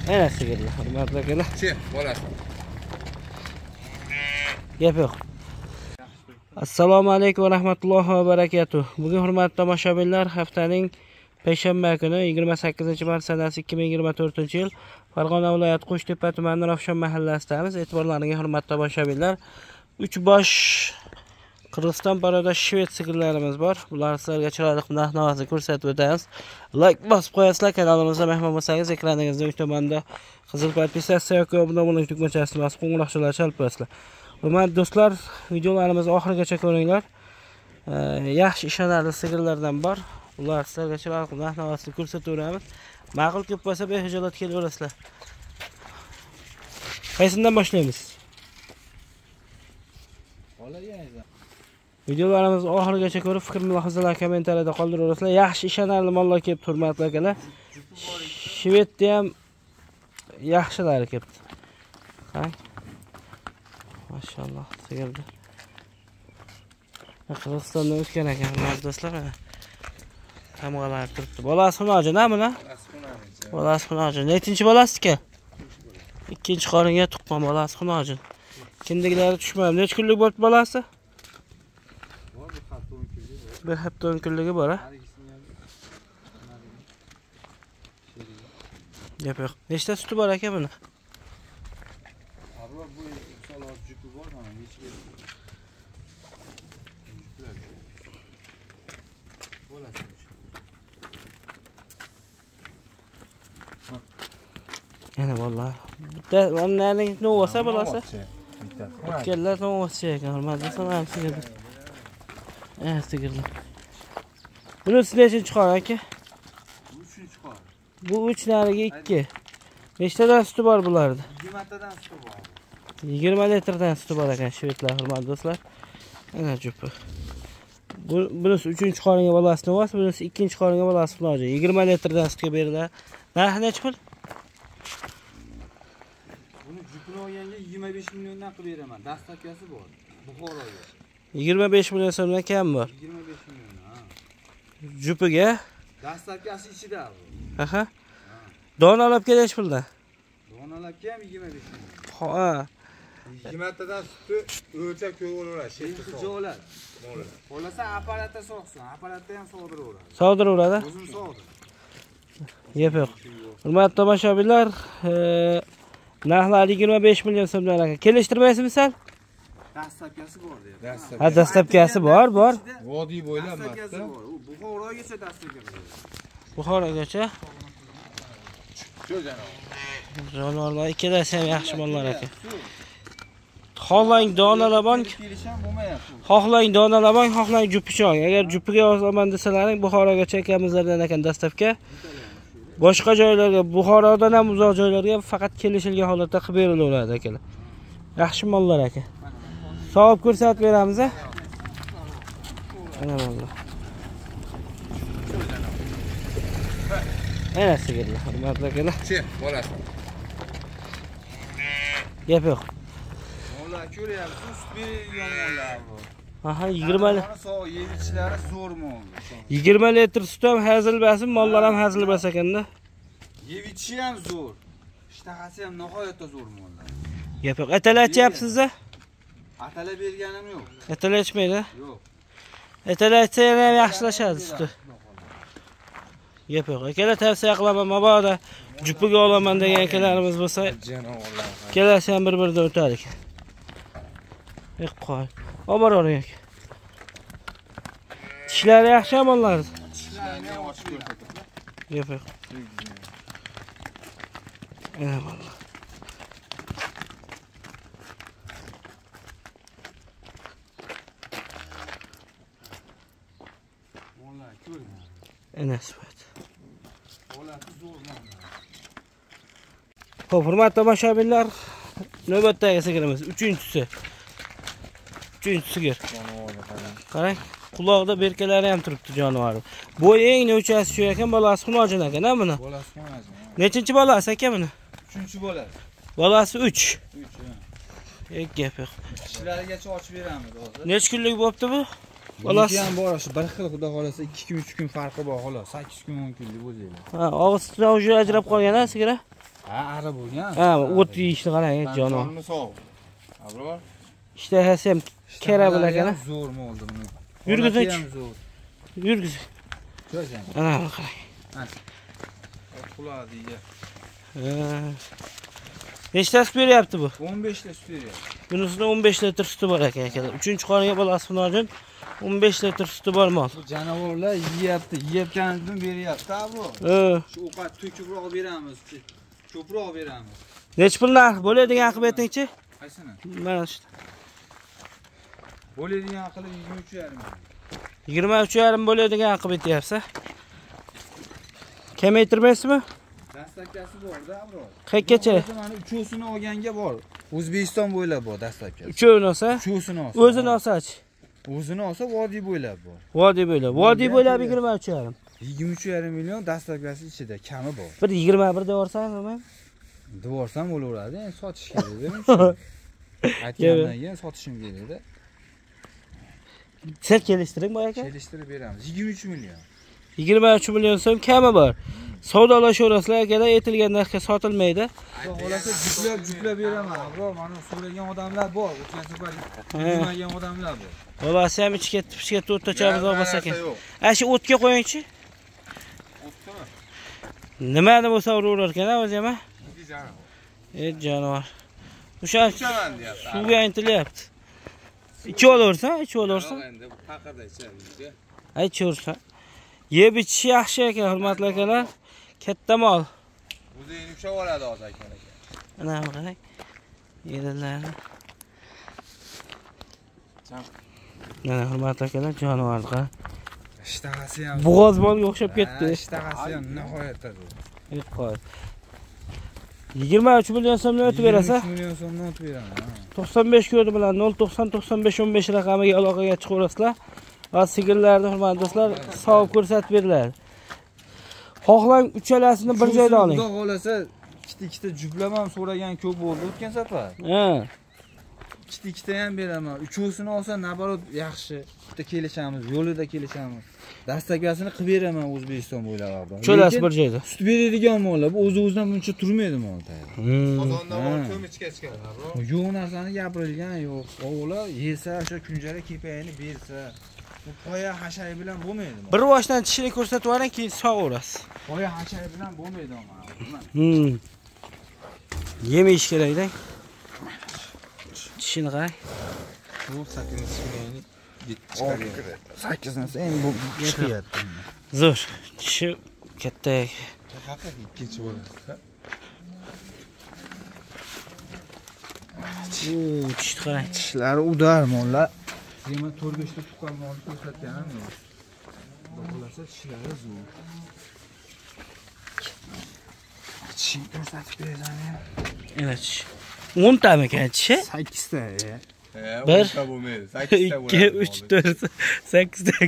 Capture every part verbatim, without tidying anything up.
Ana sigirlar, hurmatli akalar. Chi, bolasi. Gap yo'q. Assalomu alaykum va rahmatullohi va barakatuh. Bugun hurmatli tomoshabinlar, haftaning payshanba kuni yigirma sakkizinchi mart sanasi ikki ming yigirma to'rtinchi yil Farg'ona viloyati Qo'shtepa tumani Ravshan mahallasidamiz. E'tiborlaringizga hurmatli tomoshabinlar, uch bosh Qirg'iziston paroda shved sigirlarimiz bor. Bular sizlarga chiroyli narx-navosini ko'rsatib o'tamiz. Like bosib qo'yasizlar, kanalimizga mehmon bo'lsangiz, ekraningizda uch tomonda qizil podpisatsiya yoki obuna bo'ling tugmachasini bosib qo'ng'iroqchalar chalib qo'yasizlar. Hurmatli do'stlar, videolarimizni oxirigacha ko'ringlar. Yaxshi ishonarli sigirlardan bor. Ular sizlarga chiroyli narx-navosini ko'rsataveramiz. Ma'qul ko'p bo'lsa behijolat kelaverasizlar. Qaysidan boshlaymiz? Videolarimizni oxirigacha ko'rib, fikr mulohazalar kommentariyada qoldiraverasizlar. Yaxshi ishonarli mollar kelib hurmatli akalar. Shvedda ham yaxshilari kelibdi. Qarang. Maşallah, sigirdi. Qirg'izistondan o'tgan ekan, hurmatli do'stlar. Tamg'alar turibdi. Bolasi xunoji, nima? Bolasi xunoji. Nechinchi bolasi-ki? Ikkinchi qoringa tuqqan bolasi xunoji. Kindiklari tushmaydi. Nech kunlik bo'ldi bolasi? Bir hafta o'n kunligi bor, ha? Gap yo'q. Nechta suti bor ekan buni? Yana vallahi. Bitta onlarning novasi bo'lsa. Kellar novasi ekan, hurmatli sanam sigirdi. Eh, sigirlar. Bunisi nechinchi qor aka? uchinchi qor. Bu uch nariga ikki. Nechtadan suti bor bularda? yigirma tadan suti bor. yigirma litrdan suti bor ekan shvedlar, hurmatli do'stlar. Ana jupi. Bu bunisi uchinchi qoringa bolasi novasi, bunisi ikkinchi qoringa bolasi xunoji. yigirma litrdan sutga beriladi. Narxi necha pul? Buni jupini olganga yigirma besh milliondan qilib beraman. Dastlabkasi bor. Buxoroga. yigirma besh million so'mdan kam bor. yigirma besh million, ha. Jupiga? Dastlabkasi ichida bu. Aha. Donalab kelish puldan. Donalabga ham yigirma besh million. Ha. yigirma tadan suti o'lchab ko'raveradi. Shekli jo'lar. Bo'lsa apparatda so'qsin, apparatda ham sog'diraveradi. Sog'diraveradi? O'zim sog'dir. Yep yo'q. Hurmatli tomoshabinlar, narxlar yigirma besh million so'mdan ekan. Kelishtirmaysizmi sal? Dastlabkasi bor deyapti. Ha, dastlabkasi bor, bor. Vodiy bo'ylab Dastlabkasi bor. U Buxorogacha dastlabkasi. Buxorogacha. Shu janob. Jonivorlar ikkalasi ham yaxshi mollar ekan. Xohlang donalabon, Kelisham bo'lmayapti. xohlang donalabon, xohlang jupichon. Agar jupiga yozaman desalaring, Buxorogacha akamizlardan ekan dastlabki. Boshqa joylarga, Buxorodan ham uzoq joylarga faqat kelishilgan holatda qilib berilaveradi akalar. Yaxshi mollar aka. Savob ko'rsatib beramiz, a? Ana mollar. Ana sigirlar, hurmatli akalar. Chi, bolasi. Gap yo'q. Mollar ko'ryapsiz, sut beradigan mollar bu. Aha, yigirma yeyichlari zo'r mol. yigirma litr sut ham hazilbasin, mollar ham hazilbas ekanda. Yevichi ham zo'r. Ishtahasi ham nihoyatda zo'r mollar. Gap yo'q. Atalayapsiz-a? Atala berganim yo'q. Atalaychmaydi? Yo'q. Atalaysa ham yaxshilashadi suti. Gap yo'q. Akalar tavsiya qilaman, mabodo jupiga olaman degan akalarimiz bo'lsa, Janovorlar. kelasi ham bir-biridan o'talik. Ey qo'y. Oboravering aka. Tishlari yaxshi mollar. Tishlarini ochib ko'rsataman. Gap yo'q. Ana mollar. Mollar ko'ring. Ana sifat. Mollar zo'r mollar. Xo'p, hurmatli tomoshabinlar, navbatdagi sigirimiz uchinchisi. Uchinchi sigir. Qarang, quloqda berkalari ham turibdi jonivor. Bo'yi eng nechasi shu ekan, bolasi xunojin ekan, ha buni? Bolasi xunojin. Nechinchi bolasi aka buni? uchinchi bolasi. Bolasi uch. uch. Ey gap yo'q. Tishlarigacha ochib beramiz hozir. Nech kunlik bo'pti bu? Xolos. Buniki ham bor, shu bir xil xudo xolasa ikki kun uch kun farqi bor xolos. sakkiz kun o'n kun deb o'zinglar. Ha, og'zidan уже ajrab qolgan-a sigir? Ha, ari bo'lgan. Ha, o't yeyishni qarang, jonon. Jonmi sog'. Abror. Ishtahasi ham kera bo'lar ekan. Zo'r bo'ldi buni. Yurgizich. Yurgiz. Ko'rsan. Ana qarang. Quladi ya. Ha. Nechtasi beryapti bu? o'n besh ta sut beryapti. Bunisida o'n besh litr suti bor ekan akalar. uchinchi qoniga bolasi uchun o'n besh litr suti bor mol. Bu janovorlar yeyapti, yeyotganidan beryapti, bu. Ha. Shu ovqat to'kibroq beramiz, ko'proq beramiz. Nech pul narx bo'ladigan qilib aytingchi? Qaysini? Mana shu. Bo'ladigan qilib yigirma uch yarim. yigirma uch yarim bo'ladigan qilib aytyapsiz. Kamaytirmaysizmi? Dastlabkasi bor-da, bro. Qayergacha? Mana uchovsini olganga bor. O'zbekiston bo'ylab bor dastlabkasi. Uchovini olsa? Uchovsini olsa. O'zini olsa-chi? O'zini olsa vodiy bo'ylab bor. Vodiy bo'ylab. Vodiy bo'ylab yigirma uch yarim. yigirma uch yarim million dastlabkasi ichida kami bor. Bir yigirma bir deb olsam, nima? Devorsam bo'laveradi, endi sotish kerak-da. Aytgandan keyin sotishim kerak-da. Siz kelishtiring boy aka. Kelishtirib beramiz. yigirma uch million. yigirma uch million so'm kami bor. Savdolashaverasizlar akalar, aytilgan narxga sotilmaydi. Xolasa juplab juplab beraman. Bro, mana so'ragan odamlar bor. O'tgan safar bilmagan odamlar bor. Bolasi ham ichga ichga to'rttachamiz olmasa ekan. A shu o'tga qo'yingchi. O'tdimi? Nimani bo'lsa uraverar ekan o'zi ham. Ey jonivor. O'sha Ichaman deyapti. suvga intilyapti. Ichib olaversa, ichib olaversa. Endi bu taqirda ichadi. Ay cho'rsa. Yeb ichish yaxshi ekan, hurmatli akalar. Katta mol. O'zi yumshab oladi hozir aka. Ana qarang. Yerlarni. Mana hurmatli akalar, jonivorlar. Ishtahasi ham. Bo'g'oz molga o'xshab ketdi. Ishtahasi ham nihoyatda. Yeb qo'y. yigirma uch million so'mdan o'tib berasa? yigirma uch million so'mdan o'tib beraman. to'qson besh kodi bilan nol to'qson to'qson besh o'n besh raqamiga aloqaga chiqaverasizlar. Va sigirlarni hurmatli do'stlar, savob ko'rsatib beriladi. Xohlang uchalasini bir joyda oling. Xudo xolasa ikkita-ikkita juplamam so'ragan ko'p bo'ldi o'tgan safar. Ha. Ikkita-ikkita ham beraman. Uchovsini olsa nabarot yaxshi. Bitta kelishamiz, yo'lida kelishamiz. Dastakasini qilib beraman O'zbekiston bo'ylab. Uchalasi bir joyda. Sut beradigan mollar bu o'z-o'zidan buncha turmaydi mol tayyor. Qozonda bor, ko'michga chiqadi, bro. Yo'q narsani gapirilgan yo'q. O'g'li yesa, o'sha kunjara kepayini bersa, bu qoya hashay bilan bo'lmaydi. Bir boshdan tishini ko'rsatib yuboring, keyin sog'averasiz. Qoya hashay bilan bo'lmaydi mana. Hmm. Yemish kerak-da. Tishini qarang. Bu sakkiz million chiqadi. sakkiz narsa endi bu yapyapti. Zo'r. Tishi katta. Haqiqiy ikkinchi bo'ladi. Oo, tishni qarang. Tishlari udar mollar. Demak, to'rt besh ta tuqqan molni ko'rsatganim yo'q. Bo'lsa tishlari zo'r. Tish ko'rsatib berasan. Ana tish. o'n tami ekan tishi? sakkiz ta. Bir, bo'lmaydi. sakkiz ta bo'ladi. ikki, uch, to'rt, sakkiz ta.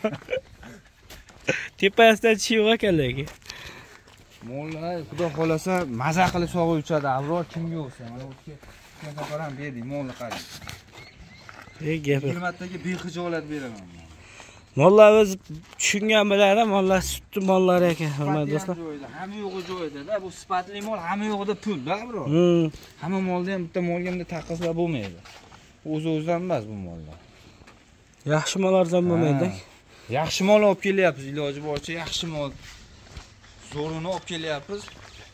Tepasidan tishi yo'q ekan lekin. Mollar xudo xolasa maza qilib sog'ib uchadi. Avror kimga o'xsa? Mana o'tga o'tgan safar ham berdik, molni qarang. Ey gapi. yigirma taga bexijolat beraman. Mollar o'z tushungan biladi, mollar sutli mollar ekan, hurmatli do'stlar. Hamma yo'g'i joyida-da, bu sifatli mol hamma yo'g'ida pul-da, bro. Hmm. Hamma molda ham bitta molga ham taqqizlab bo'lmaydi. O'z-o'zidan emas bu mollar. Yaxshi mol arzon bo'lmaydi. Yaxshi mol olib kelyapmiz, iloji boricha yaxshi mol. Zo'rini olib kelyapmiz.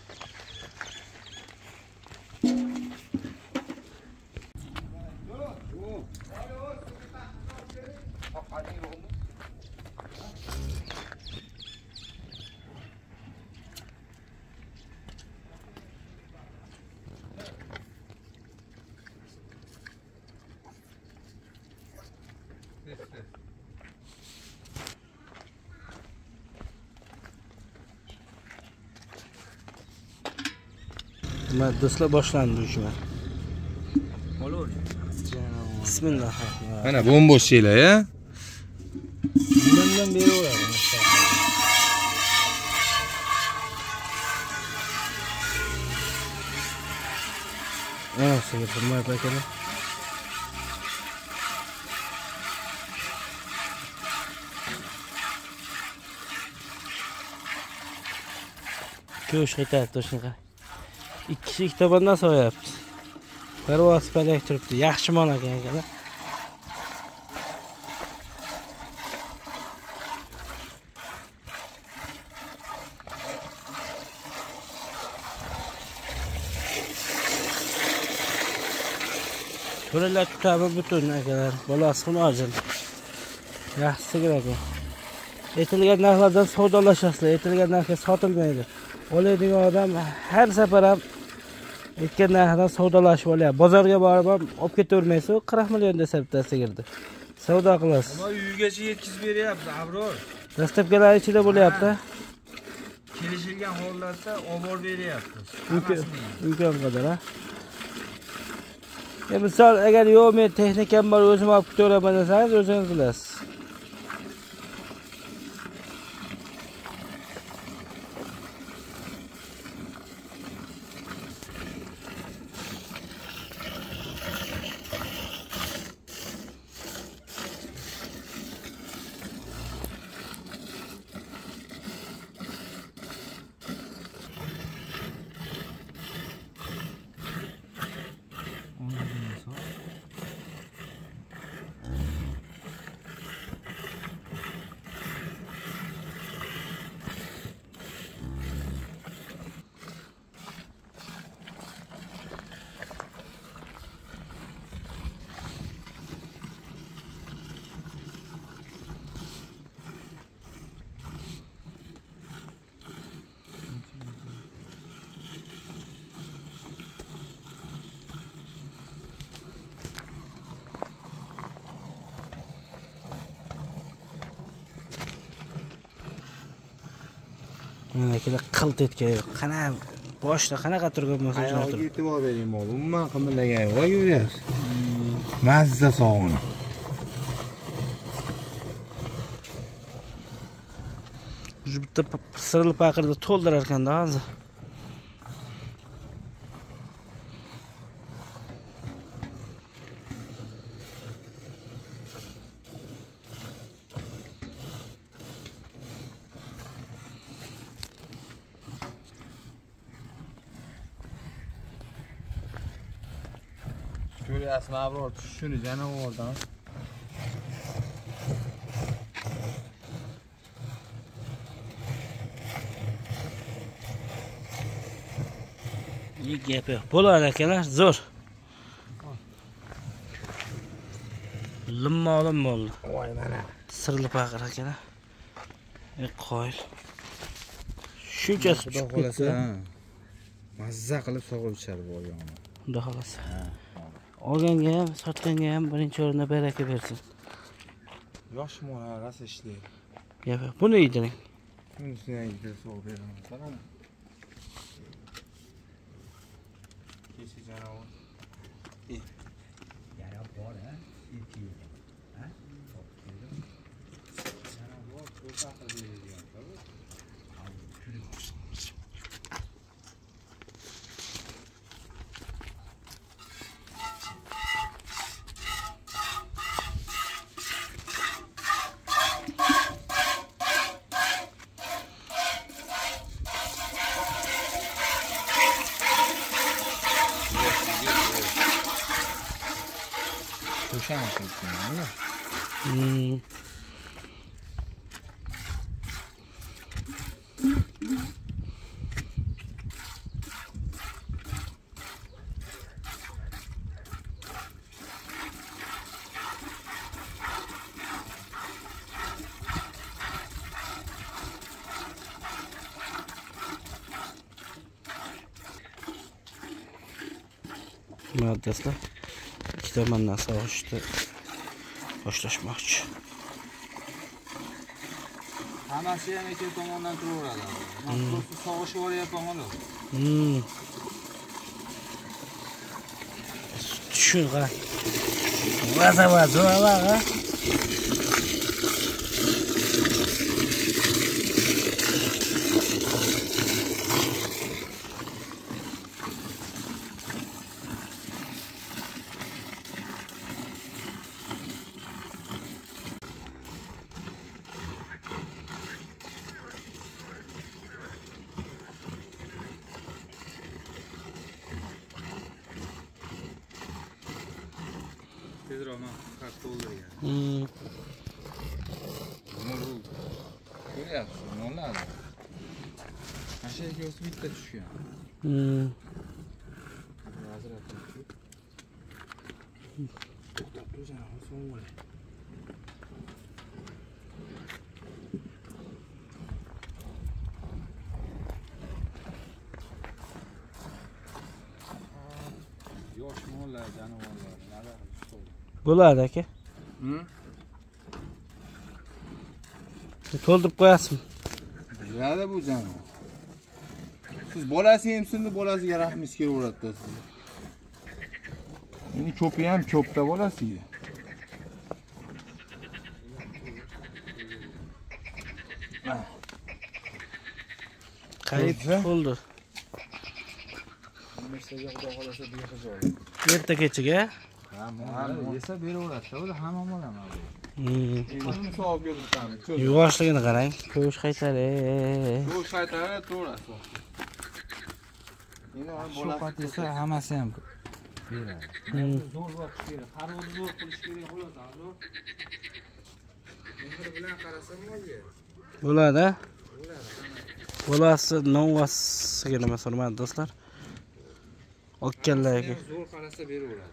Hurmatli do'stlar, boshlandi ushma. Bo'lur. Bismillah. Mana bombosh şeylar, ya. Bundan beraveradi. Ana, sigir hurmatli akalar. Go'sht qaytarib to'shnaqa. Ikki kishi ikki tomondan so'yapti. Parvoz palak turibdi. Yaxshi mol ekan akalar. To'ralar tutabi butun akalar. Bolasi xunojin. Yaxshi sigir ekan. Aytilgan narxlardan savdolashasizlar. Aytilgan narxga sotilmaydi. Oladigan odam har safar ham aytgan narxdan savdolashib olyapti. Bozorga borib ham olib ketavermaysiz, qirq million desa bittasi sigirdi. Savdo qilasiz. Ammo uygacha yetkazib beryapti, Abror. Dastlabkilar ichida bo'lyapti. Kelishilgan hollarda olib borib beryapti. Imkon qadar, ha. E misol agar yo'q, men texnikam bor, o'zim olib ketaveraman desangiz, o'zingiz bilasiz. Mana kelar qilt etgan yo'q. Qana boshda qanaqa turgan bo'lsa shuna Ayolga turib. e'tibor bering mol. Umuman qimirlagan yo'q, ko'ryapsiz. Mazza sog'ini. Shu bitta sirli paqirda to'ldirar ekanda hozir. Ko'ryapsizmi, Abror, tushishini janavordan. Yig gap yo'q. Bo'lar akalar, zo'r. Limmolim bo'ldi. Voy mana. Sirli paqir akalar. E qoyil. Shunchasi Xudo xolasa, mazza qilib sog'ib ichar bo'lgan. Xudo xolasa. Olganga ham, sotganga ham birinchi o'rinda baraka bersin. Yosh mol rosa ishlaydi. Gap yo'q. Buni yediring. Shunisiga yigir sog'ib beraman. Qarang. Kechi janavor. Yana bor, ha? ikki yil. Ha? Janavor ko'p aqlligan, tabii. Ko'shan qilsin, Hmm. Muhaddislar ikki tomondan sog'ishni boshlashmoqchi. Hammasi ham ikki tomondan turaveradi. Mana sog'ishib olyapman mana. Hmm. Tushun qarang. Vaza vaza vaza. Roman katta o'ldirgan. Hmm. Ko'ryapsiz, noladi. Mana ikkosi bitta tushgan. Hmm. Yosh mollar, jonivorlar, nada Bo'ladi aka. Hı? To'ldirib qo'yasizmi? Bo'ladi bu janovar. Siz bolasi emsindi, bolasiga rahmingiz kelaveradi siz. Meni ko'pi ham ko'pda bolasiga. Qayt bo'ldi. Mesajga xudo xolasa behijob. Erta kechiga. Ha, mana yesa beraveradi, o'zi hamma olaman. Hmm. Buni savob beribman. Yuvoshligini qarang. Ko'sh qaytari. Bu shaytani to'g'ri. Endi Shuhrat esa hammasi ham beradi. Zo'r boqish kerak. Qaror zo'r qilish kerak xolos, Mehr bilan qarasam bo'ladi. Bo'ladi. Bolasi novvasiga nima so'rmadi do'stlar. Okkanlarga. Zo'r qarasa beraveradi.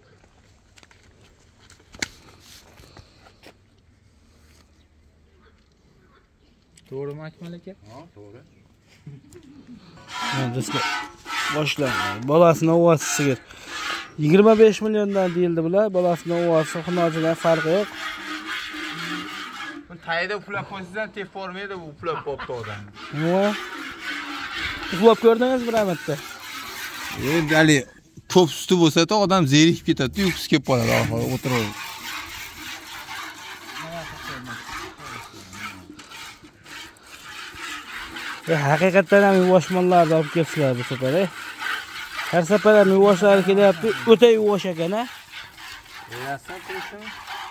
To'g'rimi Akmal aka? Ha, to'g'ri. Ha, do'stlar. Boshlang. Bolasi novvasiga yigirma besh milliondan deyildi bular. Bolasi novvasi xunojidan farqi yo'q. Tayda uxlab qo'ysizdan tep formaydi, bu uxlab qopti odam. Nima? Uxlab ko'rdingizmi Rahmatda? Endi ali ko'p suti bo'lsa-da odam zerikib ketadi, uyqusi kelib qoladi oxiri o'tirib. Ya haqiqatan ham yuvoshmonlarni olib kelsalar bu safar. Har safar ham yuvoshlari kelyapti, o'ta yuvosh ekan-a. Yasam turishim.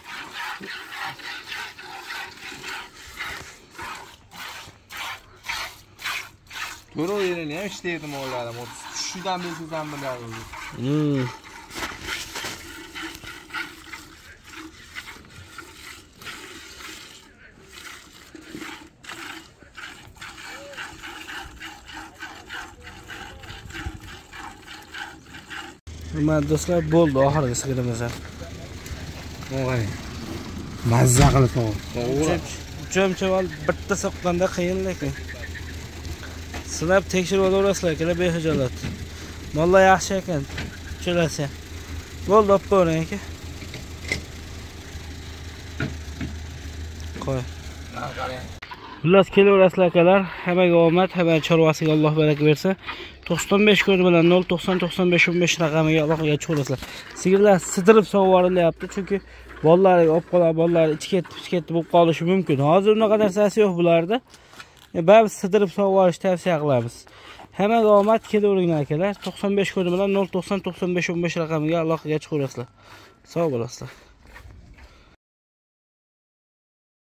To'g'ri yerini ham ishlaydi mollarim. Tushidan bilsiz ham biladi. Hmm. Hurmatli do'stlar, bo'ldi oxirgi sigirimiz ham. Voy. Mazza qilib to'g'ri. Uchamchaval bitta soqqanda qiyin lekin. Sinab tekshirib olaverasizlar, kelar behijolat. Mollar yaxshi ekan. Cho'lasa. Bo'ldi, olib qo'ying aka. Qo'y. Xullas kelaverasizlar akalar. Hammaga omad, hamma chorvasiga Alloh baraka bersin. to'qson besh kod bilan nol to'qson to'qson besh o'n besh raqamiga aloqaga chiqasizlar. Sigirlar sidirib sovorilyapti, chunki bolalariga olib qolib, bolalar ichga ketib, ichga ketib bo'lib qolishi mumkin. Hozir unaqa narsasi yo'q bularda. Ba'zi sidirib sovorish tavsiya qilamiz. Hammaga omad, kelaveringlar akalar. to'qson besh kodi bilan nol to'qson to'qson besh o'n besh raqamiga aloqaga chiqasizlar. Sog' bo'lasizlar.